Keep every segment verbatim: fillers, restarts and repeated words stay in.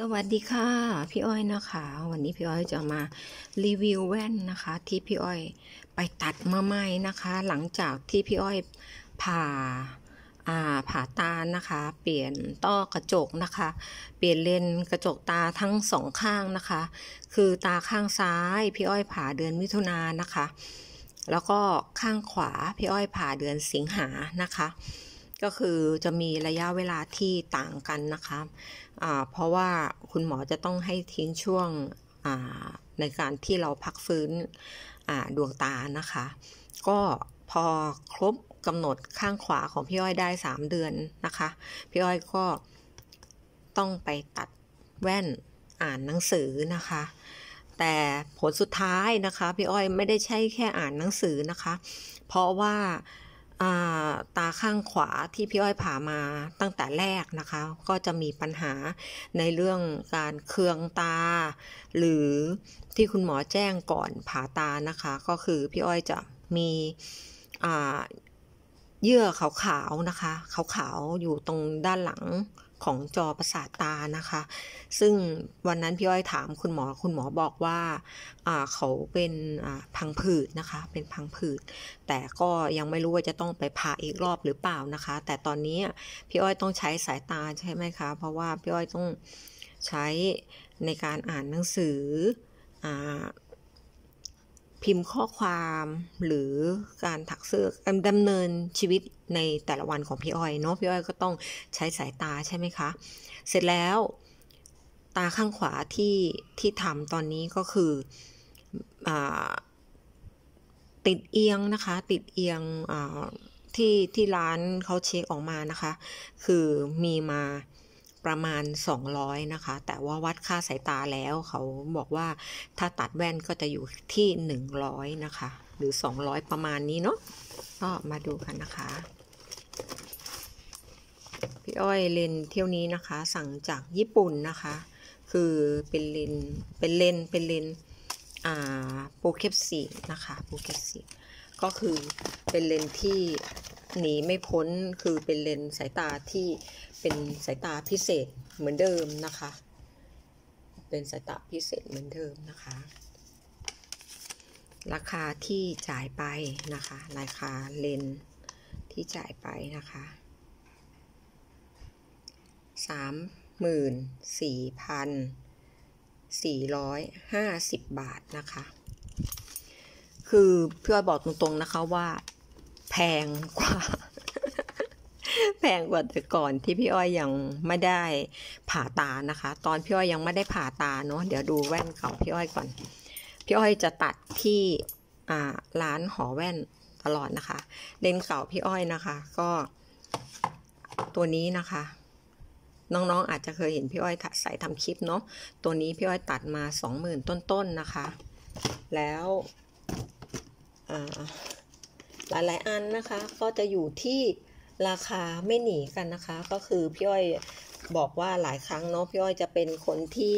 สวัสดีค่ะพี่อ้อยนะคะวันนี้พี่อ้อยจะมารีวิวแว่นนะคะที่พี่อ้อยไปตัดมาใหม่นะคะหลังจากที่พี่อ้อยผ่าอ่าผ่าตานะคะเปลี่ยนต้อกระจกนะคะเปลี่ยนเลนส์กระจกตาทั้งสองข้างนะคะคือตาข้างซ้ายพี่อ้อยผ่าเดือนมิถุนายนนะคะแล้วก็ข้างขวาพี่อ้อยผ่าเดือนสิงหานะคะก็คือจะมีระยะเวลาที่ต่างกันนะคะเพราะว่าคุณหมอจะต้องให้ทิ้งช่วงในการที่เราพักฟื้นดวงตานะคะก็พอครบกำหนดข้างขวาของพี่อ้อยได้สามเดือนนะคะพี่อ้อยก็ต้องไปตัดแว่นอ่านหนังสือนะคะแต่ผลสุดท้ายนะคะพี่อ้อยไม่ได้ใช่แค่อ่านหนังสือนะคะเพราะว่าตาข้างขวาที่พี่อ้อยผ่ามาตั้งแต่แรกนะคะก็จะมีปัญหาในเรื่องการเคืองตาหรือที่คุณหมอแจ้งก่อนผ่าตานะคะก็คือพี่อ้อยจะมีเยื่อขาวๆนะคะขาวๆอยู่ตรงด้านหลังของจอประสาทตานะคะซึ่งวันนั้นพี่อ้อยถามคุณหมอคุณหมอบอกว่าเขาเป็นพังผืดนะคะเป็นพังผืดแต่ก็ยังไม่รู้ว่าจะต้องไปผ่าอีกรอบหรือเปล่านะคะแต่ตอนนี้พี่อ้อยต้องใช้สายตาใช่ไหมคะเพราะว่าพี่อ้อยต้องใช้ในการอ่านหนังสือพิมพ์ข้อความหรือการถักเสื้อดำเนินชีวิตในแต่ละวันของพี่อ้อยเนาะพี่อ้อยก็ต้องใช้สายตาใช่ไหมคะเสร็จแล้วตาข้างขวาที่ที่ทำตอนนี้ก็คือติดเอียงนะคะติดเอียงที่ที่ร้านเขาเช็คออกมานะคะคือมีมาประมาณสองร้อยนะคะแต่ว่าวัดค่าสายตาแล้วเขาบอกว่าถ้าตัดแว่นก็จะอยู่ที่หนึ่งร้อยนะคะหรือสองร้อยประมาณนี้เนาะก็มาดูกันนะคะพี่อ้อยเลนเที่ยวนี้นะคะสั่งจากญี่ปุ่นนะคะคือเป็นเลนเป็นเลนเป็นเลนอ่าโปรเคปซีนะคะโปรเคปซีก็คือเป็นเลนที่หนีไม่พ้นคือเป็นเลนสายตาที่เป็นสายตาพิเศษเหมือนเดิมนะคะเป็นสายตาพิเศษเหมือนเดิมนะคะราคาที่จ่ายไปนะคะราคาเลนที่จ่ายไปนะคะสามหมื่นสี่พันสี่ร้อยห้าสิบบาทนะคะคือพี่อ้อยบอกตรงๆนะคะว่าแพงกว่าแพงกว่าแต่ก่อนที่พี่อ้อยยังไม่ได้ผ่าตานะคะตอนพี่อ้อยยังไม่ได้ผ่าตาเนาะเดี๋ยวดูแว่นเก่าพี่อ้อยก่อนพี่อ้อยจะตัดที่ร้านหอแว่นตลอดนะคะเลนส์เก่าพี่อ้อยนะคะก็ตัวนี้นะคะน้องๆ อ, อาจจะเคยเห็นพี่อ้อยใส่ทำคลิปเนาะตัวนี้พี่อ้อยตัดมา สองหมื่น ต้นๆนะคะแล้วหลายๆอันนะคะก็จะอยู่ที่ราคาไม่หนีกันนะคะก็คือพี่อ้อยบอกว่าหลายครั้งเนาะพี่อ้อยจะเป็นคนที่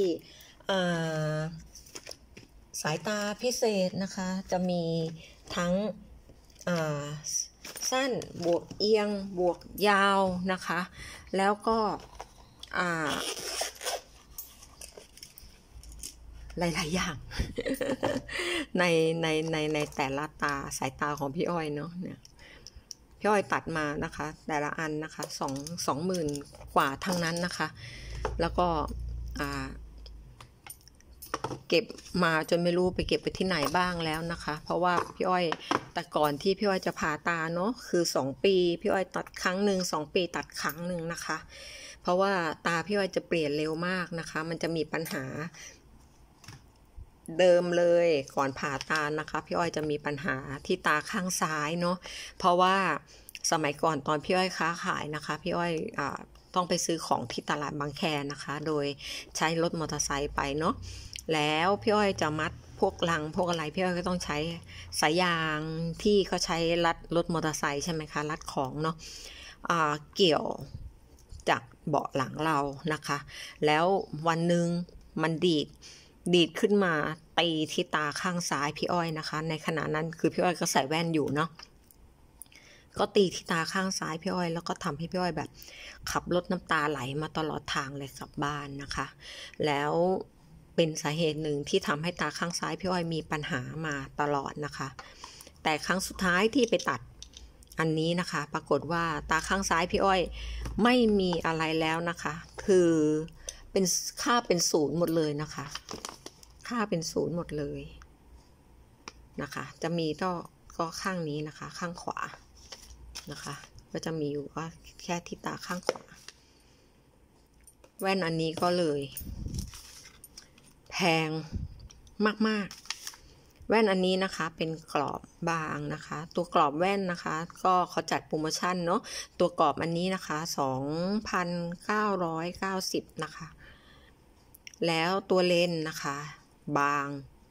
สายตาพิเศษนะคะจะมีทั้งสั้นบวกเอียงบวกยาวนะคะแล้วก็หลายๆอย่าง ในในในในแต่ละตาสายตาของพี่อ้อยเนาะเนี่ยพี่อ้อยตัดมานะคะแต่ละอันนะคะสองสองหมื่นกว่าทั้งนั้นนะคะแล้วก็อ่าเก็บมาจนไม่รู้ไปเก็บไปที่ไหนบ้างแล้วนะคะเพราะว่าพี่อ้อยแต่ก่อนที่พี่อ้อยจะผ่าตาเนาะคือสองปีพี่อ้อยตัดครั้งหนึ่งสองปีตัดครั้งหนึ่งนะคะเพราะว่าตาพี่อ้อยจะเปลี่ยนเร็วมากนะคะมันจะมีปัญหาเดิมเลยก่อนผ่าตานะคะพี่อ้อยจะมีปัญหาที่ตาข้างซ้ายเนาะเพราะว่าสมัยก่อนตอนพี่อ้อยค้าขายนะคะพี่อ้อยอ่าต้องไปซื้อของที่ตลาดบางแคนะคะโดยใช้รถมอเตอร์ไซค์ไปเนาะแล้วพี่อ้อยจะมัดพวกลังพวกอะไรพี่อ้อยก็ต้องใช้สายยางที่เขาใช้รัดรถมอเตอร์ไซค์ใช่ไหมคะรัดของเนาะอ่าเกี่ยวจากเบาะหลังเรานะคะแล้ววันหนึ่งมันดีดดีดขึ้นมาตีที่ตาข้างซ้ายพี่อ้อยนะคะในขณะนั้นคือพี่อ้อยก็ใส่แว่นอยู่เนาะก็ตีที่ตาข้างซ้ายพี่อ้อยแล้วก็ทำให้พี่อ้อยแบบขับรถน้ำตาไหลมาตลอดทางเลยกลับบ้านนะคะแล้วเป็นสาเหตุหนึ่งที่ทำให้ตาข้างซ้ายพี่อ้อยมีปัญหามาตลอดนะคะแต่ครั้งสุดท้ายที่ไปตัดอันนี้นะคะปรากฏว่าตาข้างซ้ายพี่อ้อยไม่มีอะไรแล้วนะคะคือเป็นค่าเป็นศูนย์หมดเลยนะคะค่าเป็นศูนย์หมดเลยนะคะจะมีก็ก็ข้างนี้นะคะข้างขวานะคะก็จะมีอยู่ก็แค่ที่ตาข้างขวาแว่นอันนี้ก็เลยแพงมากๆแว่นอันนี้นะคะเป็นกรอบบางนะคะตัวกรอบแว่นนะคะก็เขาจัดโปรโมชั่นเนาะตัวกรอบอันนี้นะคะ สองพันเก้าร้อยเก้าสิบ นะคะแล้วตัวเลนส์นะคะบาง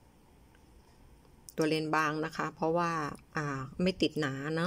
ตัวเลนส์บางนะคะเพราะว่าอ่าไม่ติดหนาเนาะ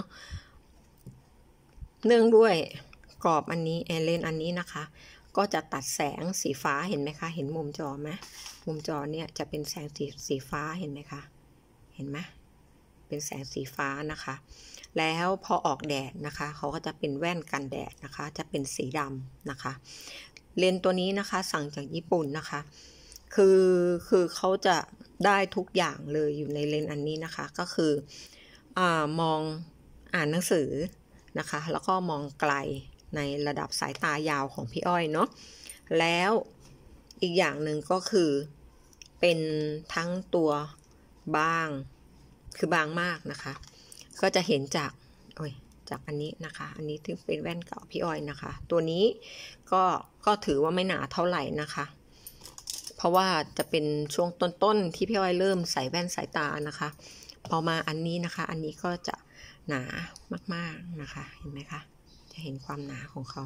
เนื่องด้วยกรอบอันนี้เลนส์อันนี้นะคะก็จะตัดแสงสีฟ้าเห็นไหมคะเห็นมุมจอไหมมุมจอเนี่ยจะเป็นแสงสีสีฟ้าเห็นไหมคะเห็นไหมเป็นแสงสีฟ้านะคะแล้วพอออกแดดนะคะเขาก็จะเป็นแว่นกันแดดนะคะจะเป็นสีดำนะคะเลนส์ตัวนี้นะคะสั่งจากญี่ปุ่นนะคะคือคือเขาจะได้ทุกอย่างเลยอยู่ในเลนส์อันนี้นะคะก็คืออ่ามองอ่านหนังสือนะคะแล้วก็มองไกลในระดับสายตายาวของพี่อ้อยเนาะแล้วอีกอย่างหนึ่งก็คือเป็นทั้งตัวบางคือบางมากนะคะก็จะเห็นจากโอ้ยจากอันนี้นะคะอันนี้ถึงเป็นแว่นเก่าพี่อ้อยนะคะตัวนี้ก็ก็ถือว่าไม่หนาเท่าไหร่นะคะเพราะว่าจะเป็นช่วงต้นๆที่พี่อ้อยเริ่มใส่แว่นสายตานะคะพอมาอันนี้นะคะอันนี้ก็จะหนามากๆนะคะเห็นไหมคะจะเห็นความหนาของเขา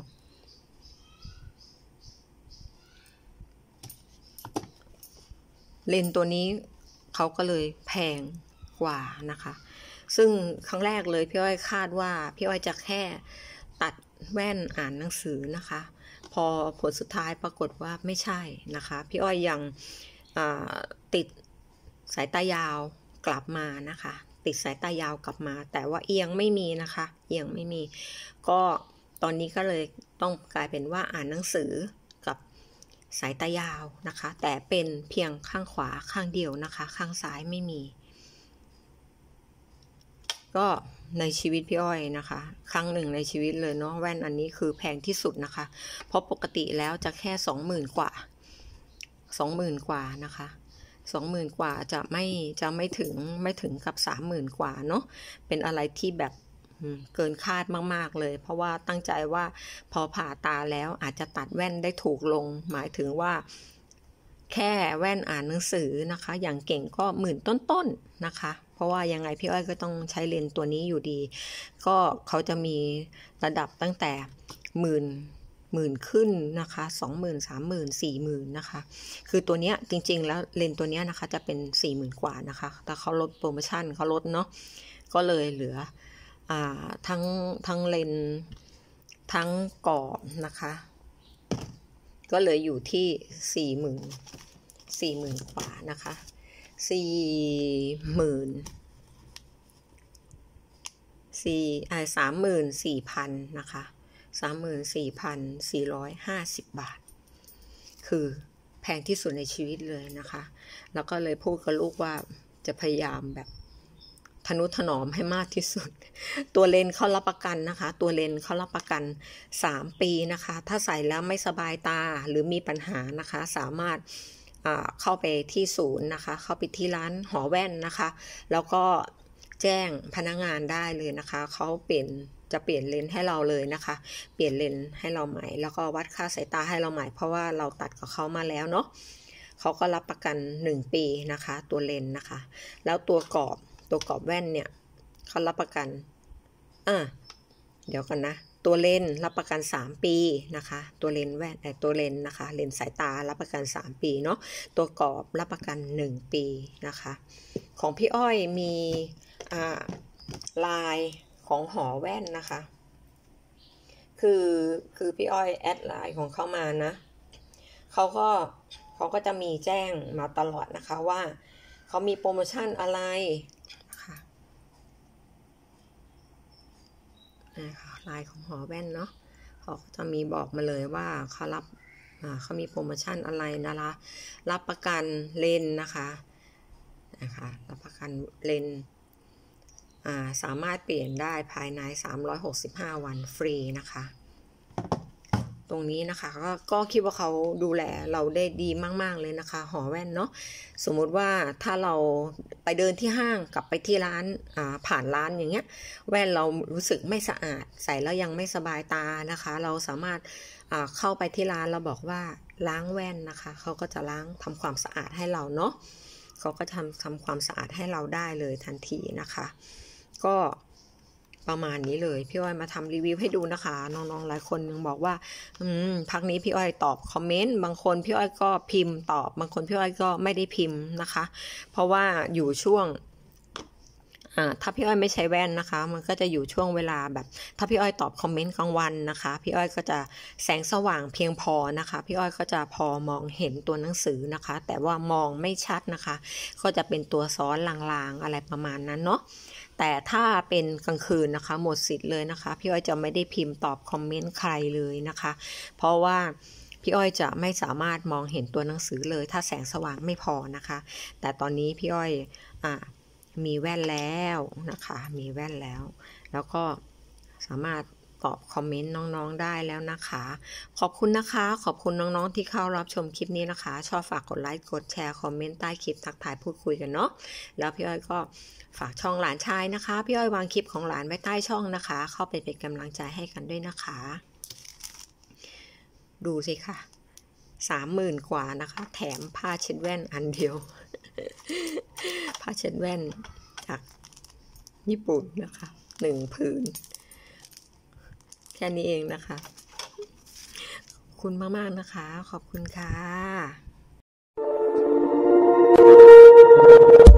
เลนส์ตัวนี้เขาก็เลยแพงกว่านะคะซึ่งครั้งแรกเลยพี่อ้อยคาดว่าพี่อ้อยจะแค่ตัดแว่นอ่านหนังสือนะคะพอผลสุดท้ายปรากฏว่าไม่ใช่นะคะพี่อ้อยยังติดสายตายาวกลับมานะคะติดสายตายาวกลับมาแต่ว่าเอียงไม่มีนะคะเอียงไม่มีก็ตอนนี้ก็เลยต้องกลายเป็นว่าอ่านหนังสือกับสายตายาวนะคะแต่เป็นเพียงข้างขวาข้างเดียวนะคะข้างซ้ายไม่มีก็ในชีวิตพี่อ้อยนะคะครั้งหนึ่งในชีวิตเลยเนาะแว่นอันนี้คือแพงที่สุดนะคะเพราะปกติแล้วจะแค่สองหมื่นกว่าสองหมื่นกว่านะคะสองหมื่นกว่าจะไม่จะไม่ถึงไม่ถึงกับสามหมื่นกว่าเนาะเป็นอะไรที่แบบเกินคาดมากๆเลยเพราะว่าตั้งใจว่าพอผ่าตาแล้วอาจจะตัดแว่นได้ถูกลงหมายถึงว่าแค่แว่นอ่านหนังสือนะคะอย่างเก่งก็หมื่นต้นๆนะคะเพราะว่ายังไงพี่อ้อยก็ต้องใช้เลนส์ตัวนี้อยู่ดีก็เขาจะมีระดับตั้งแต่หมื่นหมื่นขึ้นนะคะสองหมื่นสามหมื่นสี่หมื่นนะคะคือตัวเนี้ยจริงๆแล้วเลนส์ตัวเนี้ยนะคะจะเป็นสี่หมื่นกว่านะคะแต่เขาลดโปรโมชั่นเขาลดเนาะก็เลยเหลืออ่าทั้งทั้งเลนส์ทั้งกรอบนะคะก็เหลืออยู่ที่สี่หมื่นสี่หมื่นกว่านะคะสี่หมื่นสี่อ่าสามหมื่นสี่พันนะคะสามหมื่นสี่พันสี่ร้อยห้าสิบบาทคือแพงที่สุดในชีวิตเลยนะคะแล้วก็เลยพูดกับลูกว่าจะพยายามแบบทนุถนอมให้มากที่สุดตัวเลนส์เขารับประกันนะคะตัวเลนส์เขารับประกันสามปีนะคะถ้าใส่แล้วไม่สบายตาหรือมีปัญหานะคะสามารถเข้าไปที่ศูนย์นะคะเข้าไปที่ร้านหอแว่นนะคะแล้วก็แจ้งพนักงานได้เลยนะคะเขาเปลี่ยนจะเปลี่ยนเลนส์ให้เราเลยนะคะเปลี่ยนเลนส์ให้เราใหม่แล้วก็วัดค่าสายตาให้เราใหม่เพราะว่าเราตัดกับเขามาแล้วเนาะเขาก็รับประกันหนึ่งปีนะคะตัวเลนส์นะคะแล้วตัวกรอบตัวกรอบแว่นเนี่ยเขารับประกันอ่ะเดี๋ยวกันนะตัวเลนส์รับประกันสามปีนะคะตัวเลนส์แว่นแต่ตัวเลนส์นะคะเลนส์สายตารับประกันสามปีเนาะตัวกรอบรับประกันหนึ่งปีนะคะของพี่อ้อยมีอ่าลายของหอแว่นนะคะคือคือพี่อ้อยแอดไลน์ของเขามานะเขาก็เขาก็จะมีแจ้งมาตลอดนะคะว่าเขามีโปรโมชั่นอะไรนะคะนะคะลายของหอแว่นเนาะเขาจะมีบอกมาเลยว่าเขารับเขามีโปรโมชั่นอะไรนะคะรับประกันเลนนะคะนะคะรับประกันเลนสามารถเปลี่ยนได้ภายในสามร้อยหกสิบห้าวันฟรีนะคะตรงนี้นะคะก็ก็คิดว่าเขาดูแลเราได้ดีมากๆเลยนะคะหอแว่นเนาะสมมุติว่าถ้าเราไปเดินที่ห้างกลับไปที่ร้านผ่านร้านอย่างเงี้ยแว่นเรารู้สึกไม่สะอาดใส่แล้วยังไม่สบายตานะคะเราสามารถเข้าไปที่ร้านเราบอกว่าล้างแว่นนะคะเขาก็จะล้างทำความสะอาดให้เราเนาะเขาก็ทำทำความสะอาดให้เราได้เลยทันทีนะคะก็ประมาณนี้เลยพี่อ้อยมาทำรีวิวให้ดูนะคะน้องๆหลายคนยังบอกว่าอืมพักนี้พี่อ้อยตอบคอมเมนต์บางคนพี่อ้อยก็พิมพ์ตอบบางคนพี่อ้อยก็ไม่ได้พิมพ์นะคะเพราะว่าอยู่ช่วงอ่าถ้าพี่อ้อยไม่ใช้แว่นนะคะมันก็จะอยู่ช่วงเวลาแบบถ้าพี่อ้อยตอบคอมเมนต์กลางวันนะคะพี่อ้อยก็จะแสงสว่างเพียงพอนะคะพี่อ้อยก็จะพอมองเห็นตัวหนังสือนะคะแต่ว่ามองไม่ชัดนะคะก็จะเป็นตัวซ้อนลางๆอะไรประมาณนั้นเนาะแต่ถ้าเป็นกลางคืนนะคะหมดสิทธิ์เลยนะคะพี่อ้อยจะไม่ได้พิมพ์ตอบคอมเมนต์ใครเลยนะคะเพราะว่าพี่อ้อยจะไม่สามารถมองเห็นตัวหนังสือเลยถ้าแสงสว่างไม่พอนะคะแต่ตอนนี้พี่อ้อยอ่ามีแว่นแล้วนะคะมีแว่นแล้วแล้วก็สามารถตอบคอมเมนต์น้องๆได้แล้วนะคะขอบคุณนะคะขอบคุณน้องๆที่เข้ารับชมคลิปนี้นะคะชอบฝากกดไลค์กดแชร์คอมเมนต์ใต้คลิปทักทายพูดคุยกันเนาะแล้วพี่อ้อยก็ฝากช่องหลานชายนะคะพี่อ้อยวางคลิปของหลานไว้ใต้ช่องนะคะเข้าไปเป็นกำลังใจให้กันด้วยนะคะดูสิค่ะสามหมื่นกว่านะคะแถมผ้าเช็ดแว่นอันเดียว ผ้าเช็ดแว่นจากญี่ปุ่นนะคะหนึ่งผืนแค่นี้เองนะคะขอบคุณมากๆนะคะขอบคุณค่ะ